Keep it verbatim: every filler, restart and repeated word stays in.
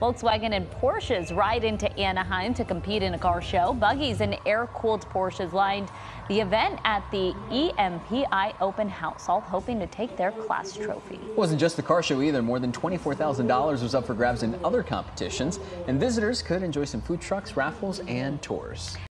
Volkswagen and Porsches ride into Anaheim to compete in a car show. Buggies and air-cooled Porsches lined the event at the E M P I Open House, all hoping to take their class trophy. It wasn't just the car show either. More than twenty-four thousand dollars was up for grabs in other competitions, and visitors could enjoy some food trucks, raffles, and tours.